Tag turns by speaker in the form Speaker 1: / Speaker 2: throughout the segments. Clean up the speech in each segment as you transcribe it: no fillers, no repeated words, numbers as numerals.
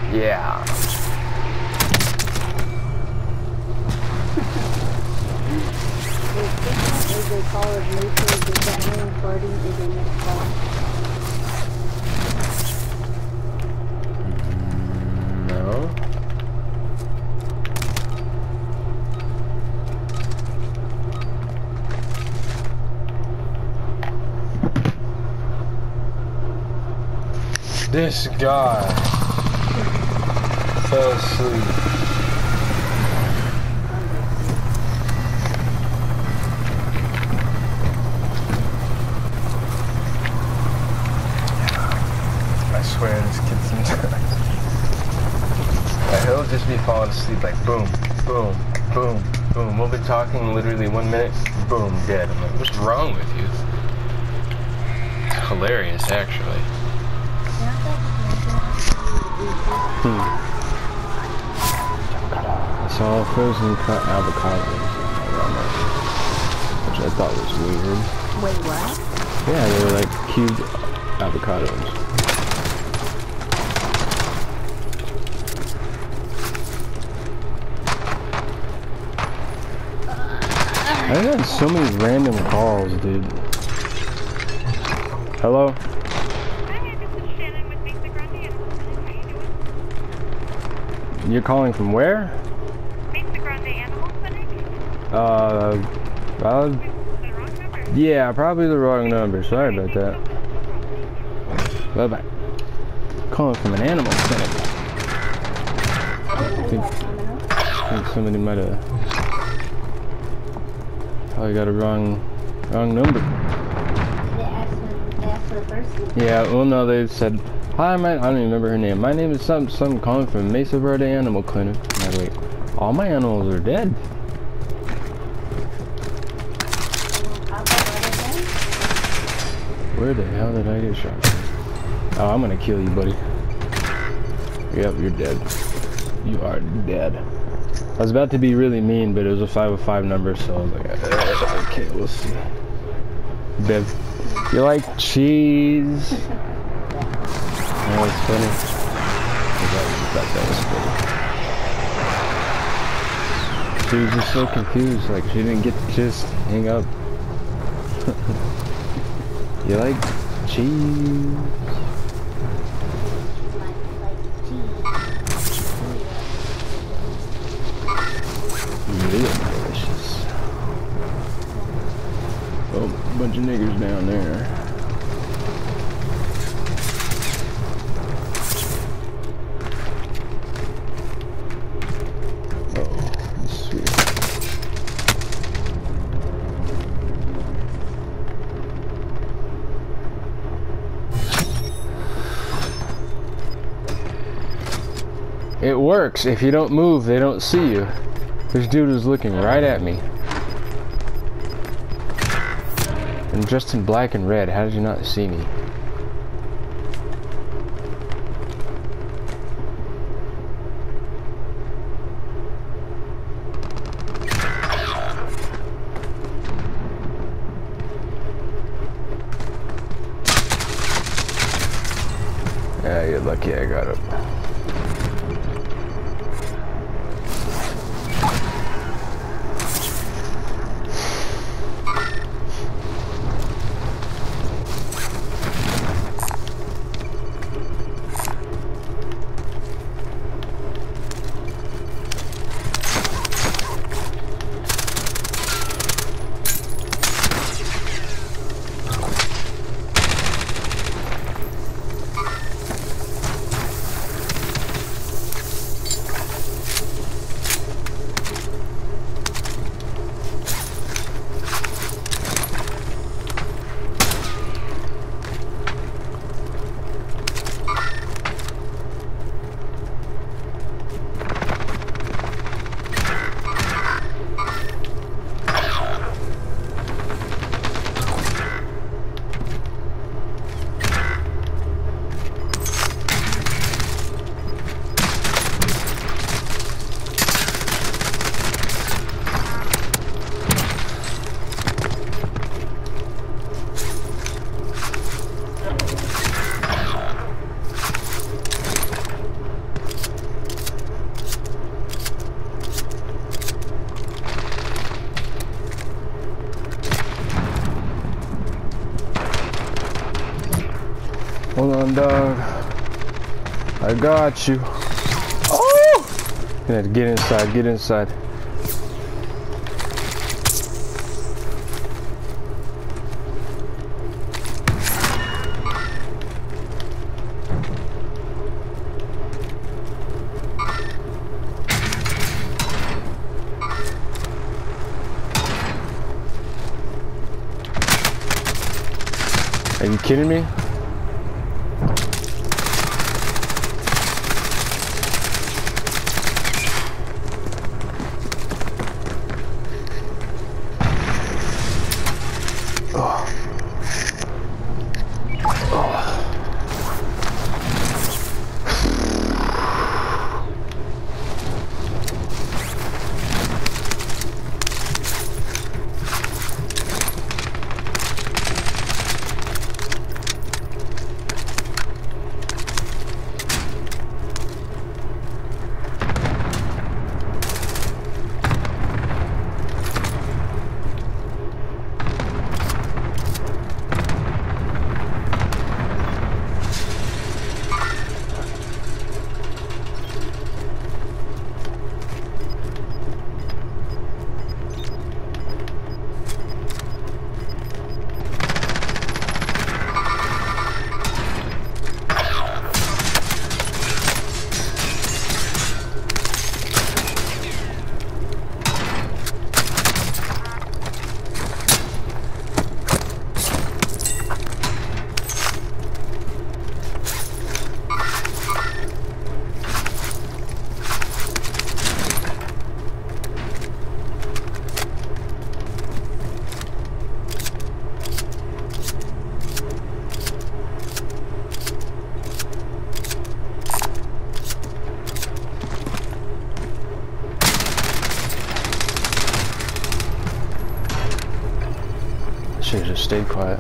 Speaker 1: Yeah.
Speaker 2: Is a call of nature, does that mean farting is a mixed call?
Speaker 1: No. This guy fell asleep. I swear this kid sometimes. He'll just be falling asleep like boom, boom, boom, boom. We'll be talking literally 1 minute, boom, dead. I'm like, what's wrong with you? It's hilarious, actually.
Speaker 3: I saw frozen cut avocados, which I thought was weird.
Speaker 2: Wait, what?
Speaker 3: Yeah, they were like cubed avocados. I've had so many random calls, dude. Hello? You're calling from where?
Speaker 4: Mesa Grande Animal Clinic?
Speaker 3: Yeah, probably the wrong number. Sorry about that. Bye-bye. Calling from an animal clinic. I think somebody might have probably got a wrong number.
Speaker 2: They asked for the person?
Speaker 3: Yeah, well no, they said, hi, I don't even remember her name. My name is some calling from Mesa Verde Animal Clinic. And I'm like, all my animals are dead. Where the hell did I get shot from? Oh, I'm gonna kill you, buddy. Yep, you're dead. You are dead. I was about to be really mean, but it was a 505 number, so I was like, okay, we'll see. Bev, you like cheese? That was funny. I thought that was funny. She was just so confused, like she didn't get to just hang up. You like cheese? Real delicious. Oh, a bunch of niggers down there. It works. If you don't move, they don't see you. This dude is looking right at me. I'm dressed in black and red. How did you not see me? Yeah, you're lucky I got him. on, dog. I got you. Oh! Yeah, get inside, get inside. Are you kidding me? Should've just stayed quiet.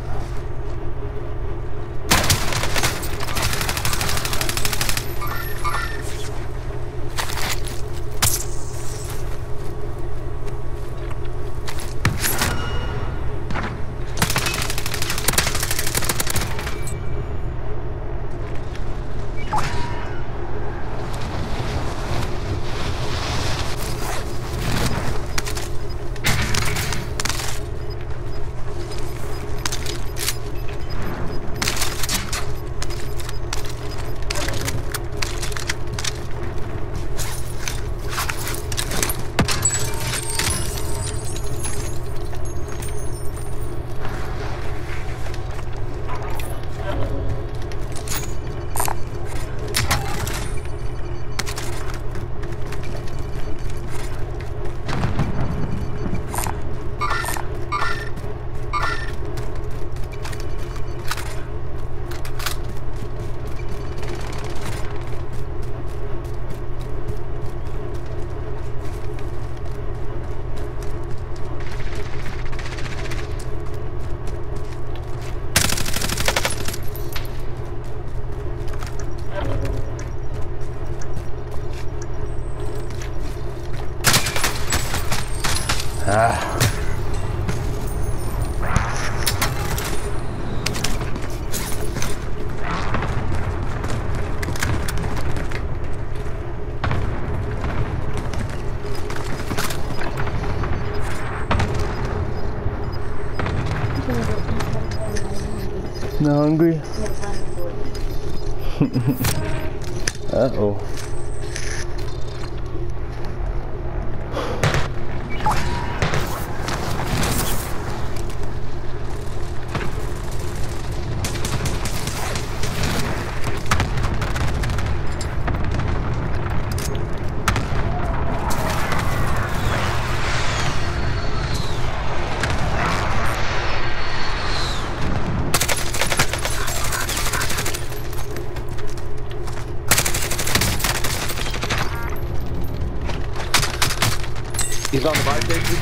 Speaker 3: Not hungry? Uh-oh.
Speaker 5: He's on the buy station.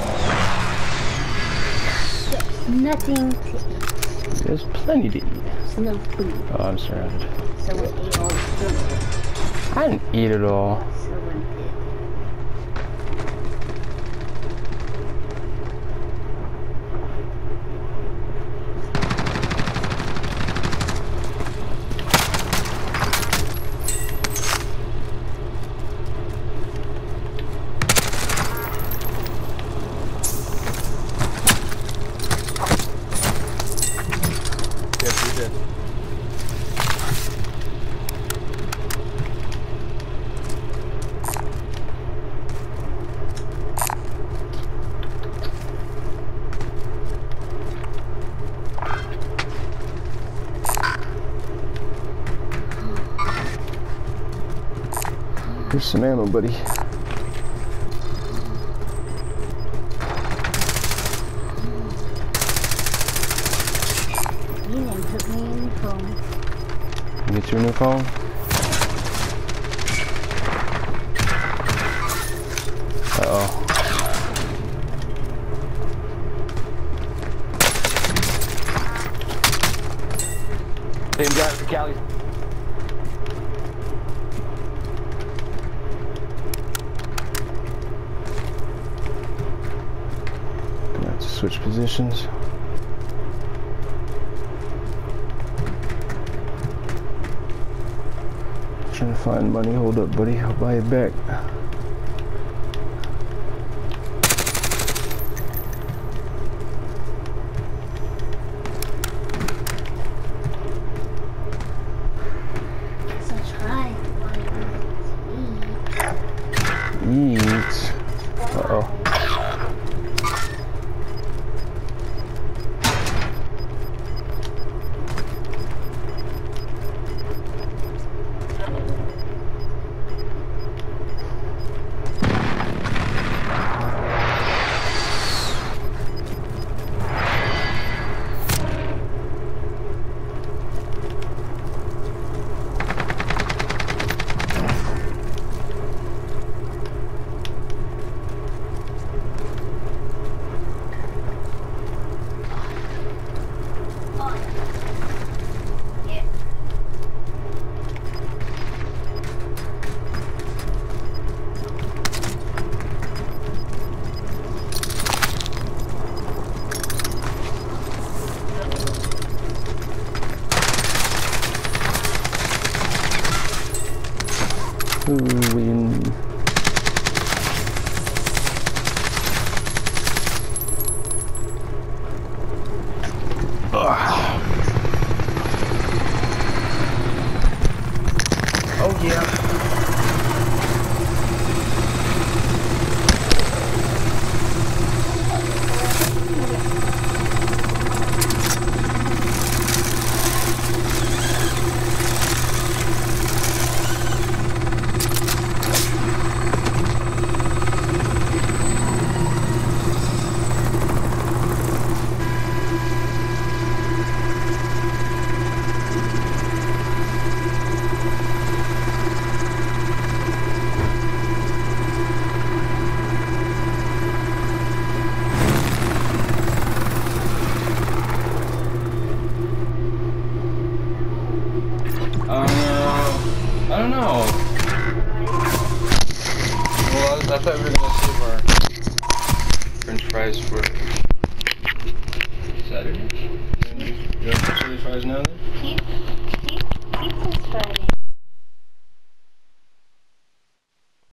Speaker 2: Nothing to eat.
Speaker 3: There's plenty to eat.
Speaker 2: no food.
Speaker 3: Oh, I'm surrounded.
Speaker 2: Someone ate all the food.
Speaker 3: I didn't eat it all.
Speaker 2: Someone did.
Speaker 3: Yep, you did. Here's some ammo, buddy.
Speaker 2: You didn't put me in the phone.
Speaker 3: Get your new phone. Uh-oh.
Speaker 5: Same guy for Cali.
Speaker 3: Gonna have to switch positions. Trying to find money. Hold up, buddy. I'll buy it back.
Speaker 2: So try one to eat.
Speaker 3: Eat. Uh-oh. Win.
Speaker 1: Oh yeah.
Speaker 3: I don't know. Well, I thought we were gonna save our French fries for Saturday. You want some chili fries now then?
Speaker 2: Pizza's Friday.